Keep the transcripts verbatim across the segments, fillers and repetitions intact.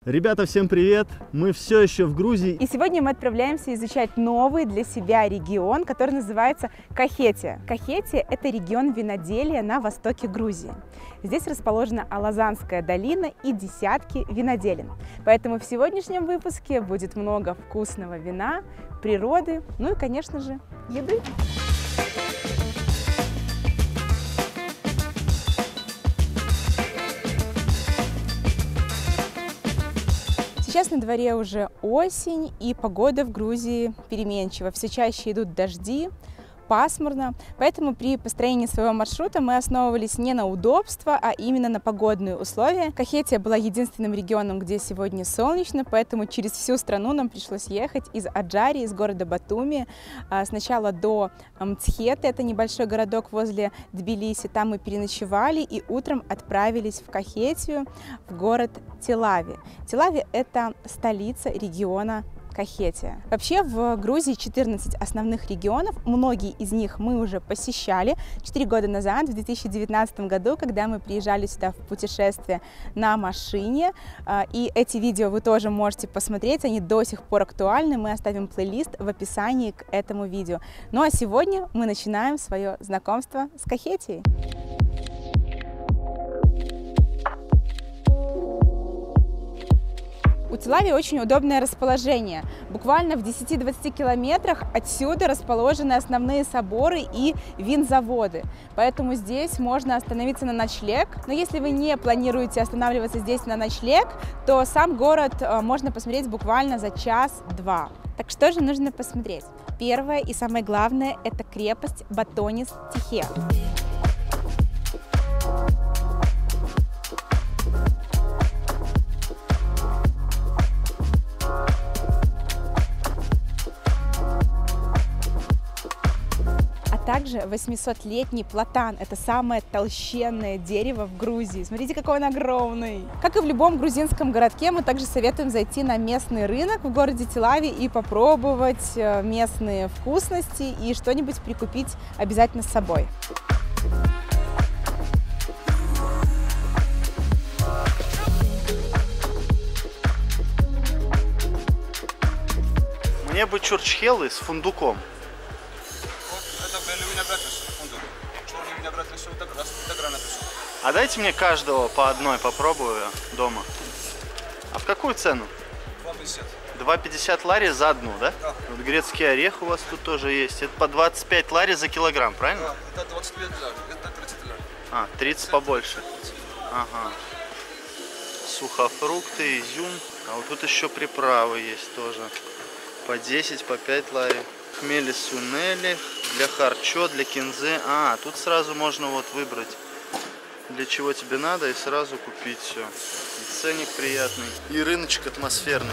Ребята, всем привет! Мы все еще в Грузии. И сегодня мы отправляемся изучать новый для себя регион, который называется Кахетия. Кахетия – это регион виноделия на востоке Грузии. Здесь расположена Алазанская долина и десятки виноделин. Поэтому в сегодняшнем выпуске будет много вкусного вина, природы, ну и, конечно же, еды. Сейчас на дворе уже осень, и погода в Грузии переменчива. Все чаще идут дожди, пасмурно, поэтому при построении своего маршрута мы основывались не на удобство, а именно на погодные условия. Кахетия была единственным регионом, где сегодня солнечно, поэтому через всю страну нам пришлось ехать из Аджари, из города Батуми, сначала до Мцхеты, это небольшой городок возле Тбилиси, там мы переночевали и утром отправились в Кахетию, в город Телави. Телави – это столица региона Кахетия. Вообще в Грузии четырнадцать основных регионов, многие из них мы уже посещали четыре года назад, в две тысячи девятнадцатом году, когда мы приезжали сюда в путешествие на машине. И эти видео вы тоже можете посмотреть, они до сих пор актуальны, мы оставим плейлист в описании к этому видео. Ну а сегодня мы начинаем свое знакомство с Кахетией. У Телави очень удобное расположение. Буквально в десяти-двадцати километрах отсюда расположены основные соборы и винзаводы. Поэтому здесь можно остановиться на ночлег. Но если вы не планируете останавливаться здесь на ночлег, то сам город можно посмотреть буквально за час-два. Так что же нужно посмотреть? Первое и самое главное – это крепость Батонис-Тихе. Также восьмисотлетний платан – это самое толщенное дерево в Грузии. Смотрите, какой он огромный! Как и в любом грузинском городке, мы также советуем зайти на местный рынок в городе Телави и попробовать местные вкусности и что-нибудь прикупить обязательно с собой. Мне бы чурчхелы с фундуком. А дайте мне каждого по одной попробую дома. А в какую цену? два пятьдесят. два пятьдесят лари за одну, да? Да. Вот грецкий орех у вас тут тоже есть. Это по двадцать пять лари за килограмм, правильно? Да, это двадцать пять лари, это тридцать лари. А, тридцать побольше. Ага. Сухофрукты, изюм. А вот тут еще приправы есть тоже. По десять, по пять лари. Хмели сунели, для харчо, для кинзы. А, тут сразу можно вот выбрать, для чего тебе надо, и сразу купить все. И ценник приятный, и рыночек атмосферный.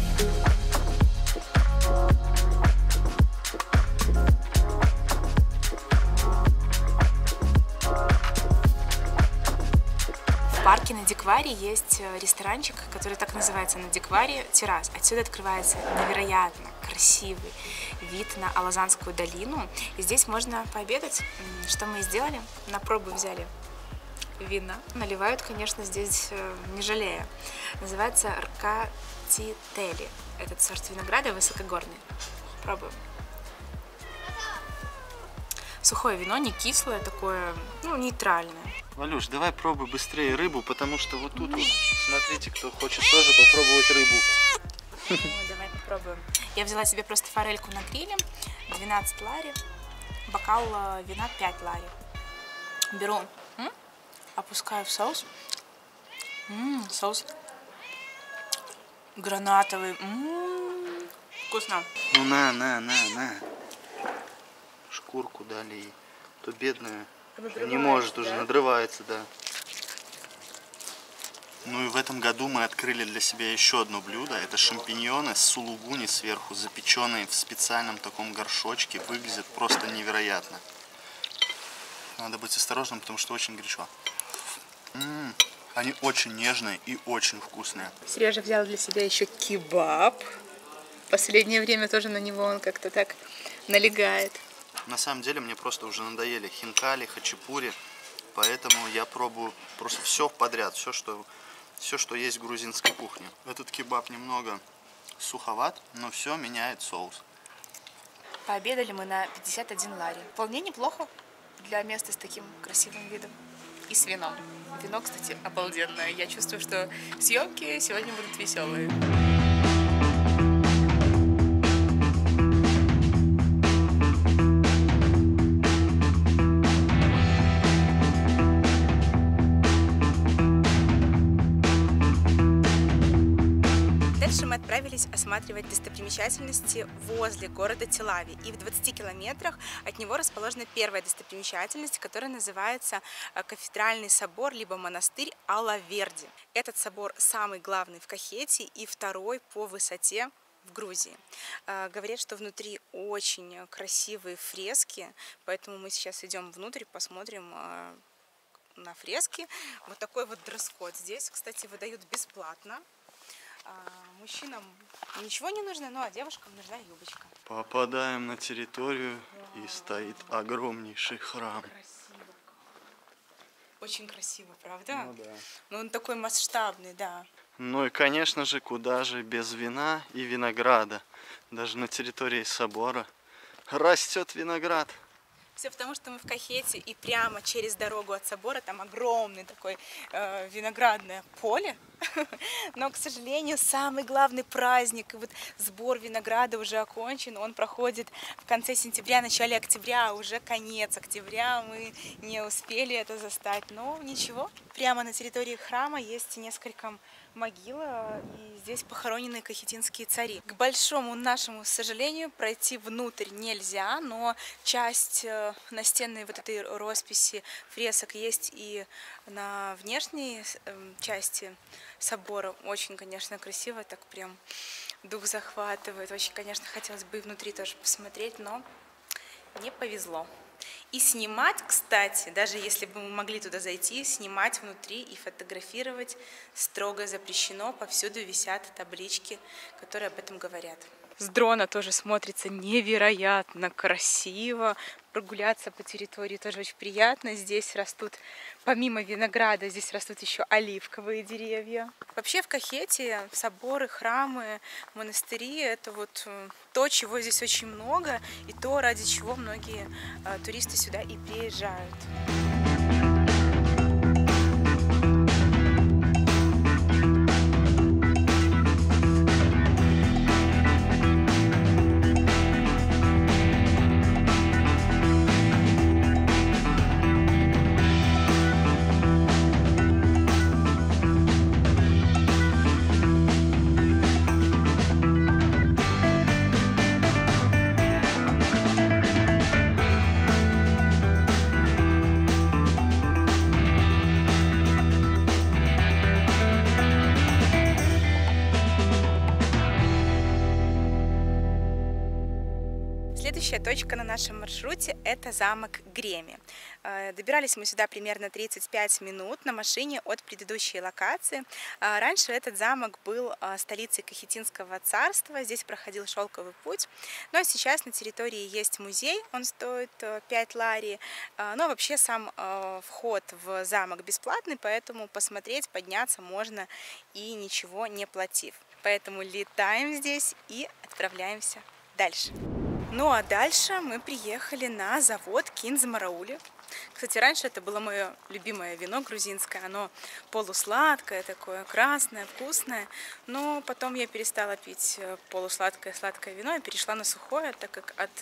В парке на Дикваре есть ресторанчик, который так называется, на Дикваре террас. Отсюда открывается невероятно красивый вид на Алазанскую долину. И здесь можно пообедать. Что мы и сделали? На пробу взяли вина. Наливают, конечно, здесь не жалея. Называется ркатители. Этот сорт винограда высокогорный. Пробуем. Сухое вино, не кислое, такое, ну, нейтральное. Валюш, давай пробуй быстрее рыбу, потому что вот тут вот, смотрите, кто хочет тоже попробовать рыбу. Ну, давай попробуем. Я взяла себе просто форельку на гриле, двенадцать лари, бокал вина пять лари. Беру, м? Опускаю в соус. М-м, соус гранатовый. М-м, вкусно. Ну на, на, на, на. Шкурку дали ей. То бедная не может, да? Уже надрывается, да. Ну и в этом году мы открыли для себя еще одно блюдо. Это шампиньоны с сулугуни сверху, запеченные в специальном таком горшочке. Выглядят просто невероятно. Надо быть осторожным, потому что очень горячо. М-м, они очень нежные и очень вкусные. Сережа взял для себя еще кебаб. В последнее время тоже на него он как-то так налегает. На самом деле мне просто уже надоели хинкали, хачапури. Поэтому я пробую просто все подряд, все, что все, что есть в грузинской кухне. Этот кебаб немного суховат, но все меняет соус. Пообедали мы на пятьдесят один лари. Вполне неплохо для места с таким красивым видом. И с вином. Вино, кстати, обалденное. Я чувствую, что съемки сегодня будут веселые. Дальше мы отправились осматривать достопримечательности возле города Телави. И в двадцати километрах от него расположена первая достопримечательность, которая называется Кафедральный собор, либо монастырь Ала-Верди. Этот собор самый главный в Кахете и второй по высоте в Грузии. Говорят, что внутри очень красивые фрески, поэтому мы сейчас идем внутрь, посмотрим на фрески. Вот такой вот дресс-код здесь, кстати, выдают бесплатно. Мужчинам ничего не нужно, ну а девушкам нужна юбочка. Попадаем на территорию, и стоит огромнейший храм. Красиво. Очень красиво, правда? Ну да. Ну он такой масштабный, да. Ну и, конечно же, куда же без вина и винограда. Даже на территории собора растет виноград. Все потому, что мы в Кахете, и прямо через дорогу от собора там огромный такой э, виноградное поле. Но, к сожалению, самый главный праздник, и вот сбор винограда уже окончен, он проходит в конце сентября, начале октября, а уже конец октября, мы не успели это застать. Но ничего, прямо на территории храма есть несколько могил, и здесь похоронены кахетинские цари. К большому нашему сожалению, пройти внутрь нельзя, но часть настенной вот этой росписи фресок есть и на внешней части собора. Очень, конечно, красиво, так прям дух захватывает. Очень, конечно, хотелось бы и внутри тоже посмотреть, но не повезло. И снимать, кстати, даже если бы мы могли туда зайти, снимать внутри и фотографировать строго запрещено. Повсюду висят таблички, которые об этом говорят. С дрона тоже смотрится невероятно красиво. Прогуляться по территории тоже очень приятно. Здесь растут, помимо винограда, здесь растут еще оливковые деревья. Вообще в Кахете соборы, храмы, монастыри — это вот то, чего здесь очень много, и то, ради чего многие а, туристы сюда и приезжают. Следующая точка на нашем маршруте – это замок Греми. Добирались мы сюда примерно тридцать пять минут на машине от предыдущей локации. Раньше этот замок был столицей Кахетинского царства, здесь проходил шелковый путь. Но сейчас на территории есть музей, он стоит пять лари. Но вообще сам вход в замок бесплатный, поэтому посмотреть, подняться можно и ничего не платив. Поэтому летаем здесь и отправляемся дальше. Ну а дальше мы приехали на завод Кинзмараули. Кстати, раньше это было мое любимое вино грузинское. Оно полусладкое, такое красное, вкусное. Но потом я перестала пить полусладкое сладкое вино и перешла на сухое, так как от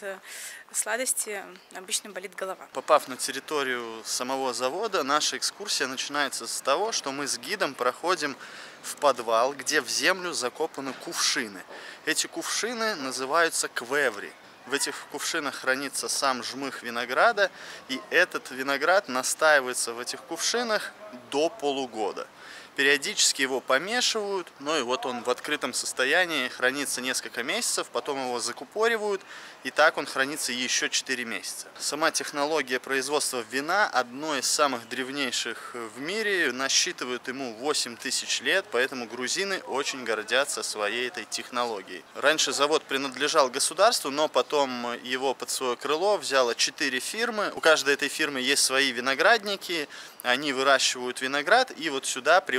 сладости обычно болит голова. Попав на территорию самого завода, наша экскурсия начинается с того, что мы с гидом проходим в подвал, где в землю закопаны кувшины. Эти кувшины называются квеври. В этих кувшинах хранится сам жмых винограда, и этот виноград настаивается в этих кувшинах до полугода. Периодически его помешивают, ну и вот он в открытом состоянии хранится несколько месяцев, потом его закупоривают, и так он хранится еще четыре месяца. Сама технология производства вина одной из самых древнейших в мире, насчитывает ему восемь тысяч лет, поэтому грузины очень гордятся своей этой технологией. Раньше завод принадлежал государству, но потом его под свое крыло взяло четыре фирмы. У каждой этой фирмы есть свои виноградники, они выращивают виноград и вот сюда привозят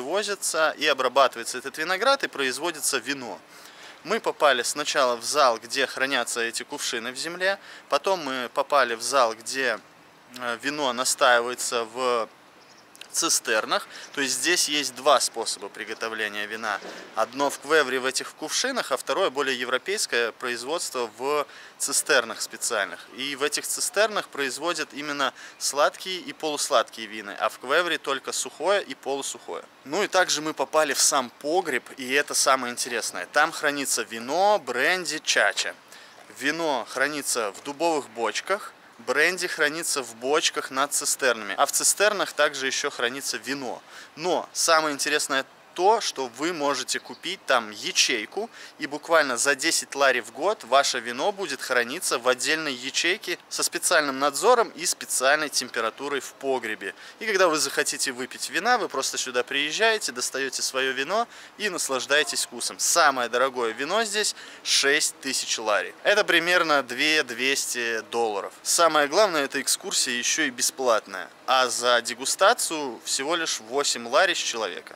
привозится и обрабатывается этот виноград и производится вино. Мы попали сначала в зал, где хранятся эти кувшины в земле, потом мы попали в зал, где вино настаивается в цистернах. То есть здесь есть два способа приготовления вина. Одно в квевре, в этих кувшинах, а второе более европейское производство в цистернах специальных. И в этих цистернах производят именно сладкие и полусладкие вина, а в квевре только сухое и полусухое. Ну и также мы попали в сам погреб, и это самое интересное. Там хранится вино, бренди, чача. Вино хранится в дубовых бочках, бренди хранится в бочках над цистернами, а в цистернах также еще хранится вино. Но самое интересное то, что вы можете купить там ячейку, и буквально за десять лари в год ваше вино будет храниться в отдельной ячейке со специальным надзором и специальной температурой в погребе. И когда вы захотите выпить вина, вы просто сюда приезжаете, достаете свое вино и наслаждаетесь вкусом. Самое дорогое вино здесь шесть тысяч лари. Это примерно две тысячи двести долларов. Самое главное, эта экскурсия еще и бесплатная. А за дегустацию всего лишь восемь лари с человека.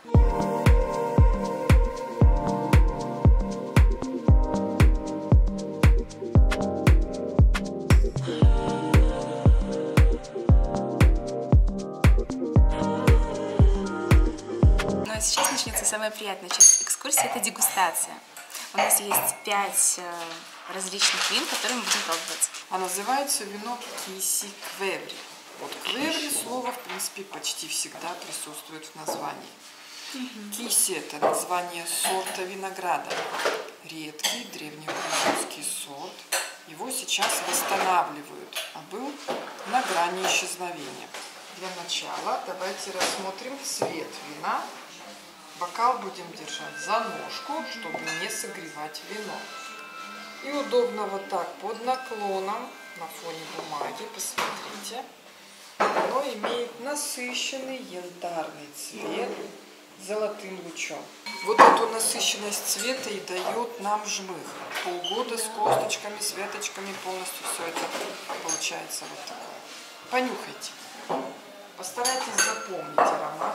Сейчас начнется самая приятная часть экскурсии, это дегустация. У нас есть пять различных вин, которые мы будем пробовать. А называется вино киси квеври. Вот квеври слово, в принципе, почти всегда присутствует в названии. Угу. Киси – это название сорта винограда. Редкий древнегрузинский сорт. Его сейчас восстанавливают, а был на грани исчезновения. Для начала давайте рассмотрим цвет вина. Бокал будем держать за ножку, чтобы не согревать вино. И удобно вот так под наклоном на фоне бумаги, посмотрите. Оно имеет насыщенный янтарный цвет с золотым лучом. Вот эту насыщенность цвета и дает нам жмых. Полгода с косточками, с веточками, полностью все это получается вот такое. Понюхайте. Постарайтесь запомнить аромат.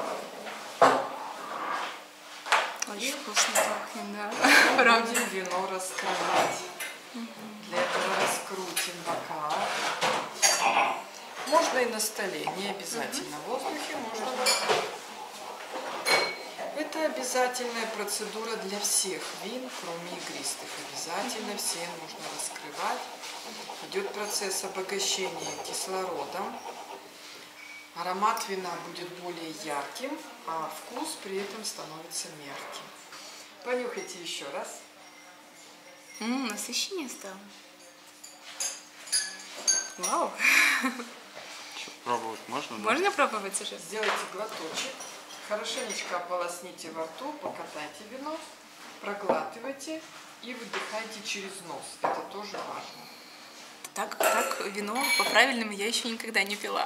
Очень вкусно пахнет, да. Будем вино раскрывать. Для этого раскрутим бокал. Можно и на столе, не обязательно в воздухе, можно. Это обязательная процедура для всех вин, кроме игристых. Обязательно все нужно раскрывать. Идет процесс обогащения кислородом. Аромат вина будет более ярким, а вкус при этом становится мягким. Понюхайте еще раз. Ммм, насыщеннее стало. Вау! Что, пробовать можно? Можно пробовать уже? Сделайте глоточек. Хорошенечко ополосните во рту, покатайте вино, проглатывайте и выдыхайте через нос. Это тоже важно. Так, так вино по-правильному я еще никогда не пила.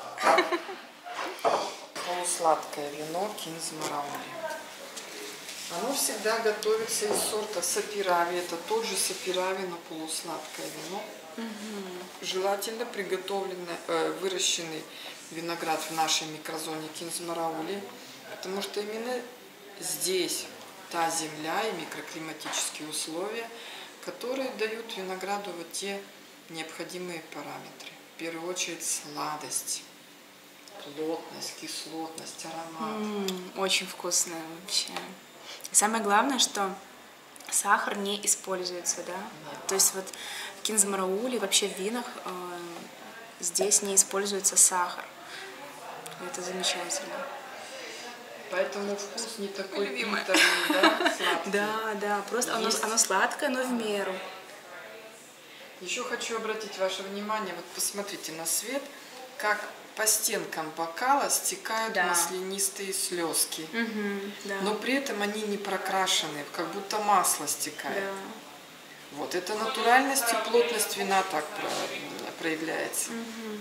Полусладкое вино Кинзмараули. Оно всегда готовится из сорта Сапирави. Это тот же Сапирави, но полусладкое вино. Угу. Желательно приготовленный, э, выращенный виноград в нашей микрозоне Кинзмараули, потому что именно здесь та земля и микроклиматические условия, которые дают винограду вот те необходимые параметры. В первую очередь сладость, плотность, кислотность, аромат. Mm, очень вкусное вообще. И самое главное, что сахар не используется, да? Нет. То есть вот в Кинзмараули, вообще в винах э, здесь не используется сахар. Это замечательно. Поэтому вкус не такой приторный, да, сладкий. Да, да, просто оно, оно сладкое, но в меру. Еще хочу обратить ваше внимание, вот посмотрите на свет, как по стенкам бокала стекают да. маслянистые слезки. Угу, да. Но при этом они не прокрашены, как будто масло стекает. Да. Вот это натуральность и плотность вина так проявляется. Угу.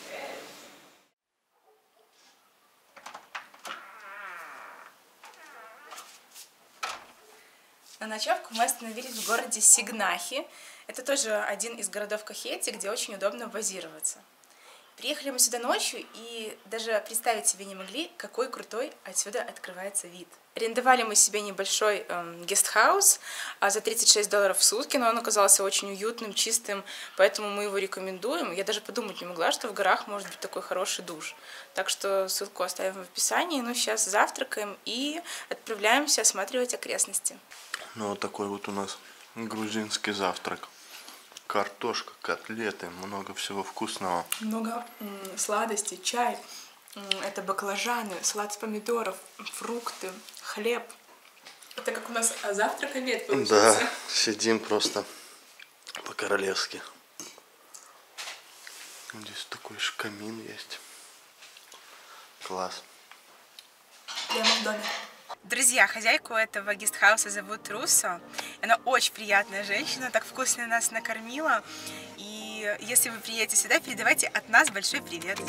На ночевку мы остановились в городе Сигнахи. Это тоже один из городов Кахети, где очень удобно базироваться. Приехали мы сюда ночью и даже представить себе не могли, какой крутой отсюда открывается вид. Арендовали мы себе небольшой эм, гестхаус а, за тридцать шесть долларов в сутки, но он оказался очень уютным, чистым, поэтому мы его рекомендуем. Я даже подумать не могла, что в горах может быть такой хороший душ. Так что ссылку оставим в описании. Ну, сейчас завтракаем и отправляемся осматривать окрестности. Ну, вот такой вот у нас грузинский завтрак. Картошка, котлеты, много всего вкусного. Много м, сладостей, чай. Это баклажаны, салат с помидоров, фрукты, хлеб. Это как у нас завтрак-обед получился. Да, сидим просто по-королевски. Здесь такой же камин есть. Класс. Прямо в доме. Друзья, хозяйку этого гестхауса зовут Руссо. Она очень приятная женщина, так вкусно нас накормила. И если вы приедете сюда, передавайте от нас большой привет.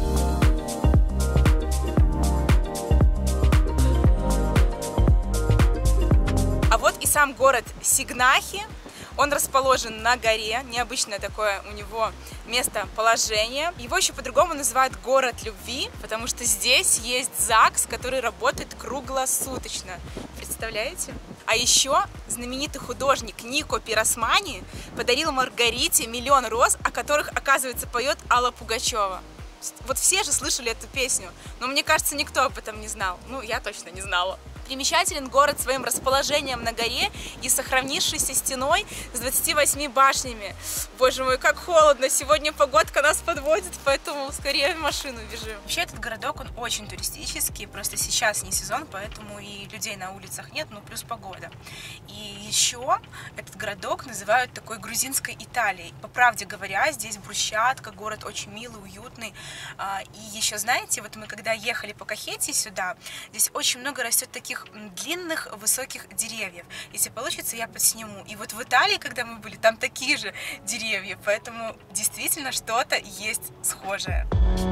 А вот и сам город Сигнахи. Он расположен на горе, необычное такое у него местоположение. Его еще по-другому называют город любви, потому что здесь есть ЗАГС, который работает круглосуточно. Представляете? А еще знаменитый художник Нико Пиросмани подарил Маргарите миллион роз, о которых, оказывается, поет Алла Пугачева. Вот все же слышали эту песню, но мне кажется, никто об этом не знал. Ну, я точно не знала. Примечателен город своим расположением на горе и сохранившейся стеной с двадцатью восьмью башнями. Боже мой, как холодно! Сегодня погодка нас подводит, поэтому скорее в машину бежим. Вообще этот городок, он очень туристический, просто сейчас не сезон, поэтому и людей на улицах нет, ну плюс погода. И еще этот городок называют такой грузинской Италией. По правде говоря, здесь брусчатка, город очень милый, уютный. И еще, знаете, вот мы когда ехали по Кахетии сюда, здесь очень много растет таких длинных высоких деревьев. Если получится, я подсниму. И вот в Италии, когда мы были, там такие же деревья, поэтому действительно что-то есть схожее.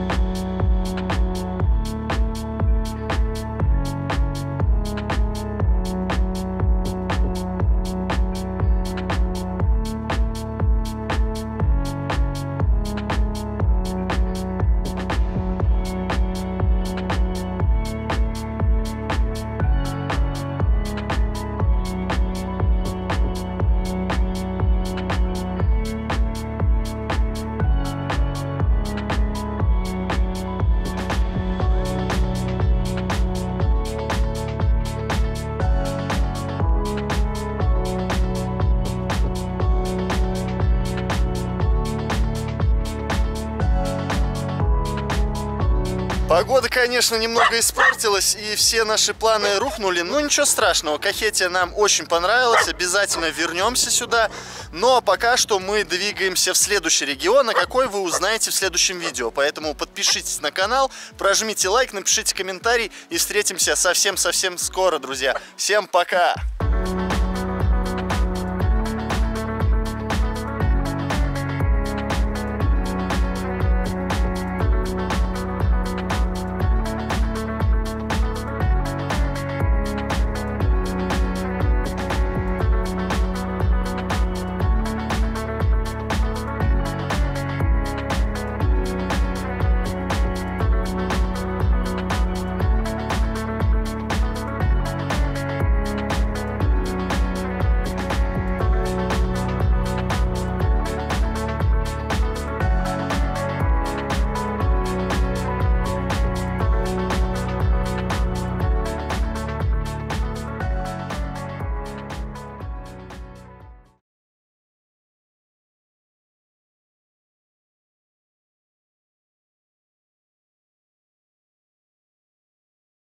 Погода, конечно, немного испортилась, и все наши планы рухнули. Но ничего страшного, Кахетия нам очень понравилась, обязательно вернемся сюда. Но пока что мы двигаемся в следующий регион, а какой вы узнаете в следующем видео. Поэтому подпишитесь на канал, прожмите лайк, напишите комментарий и встретимся совсем-совсем скоро, друзья. Всем пока!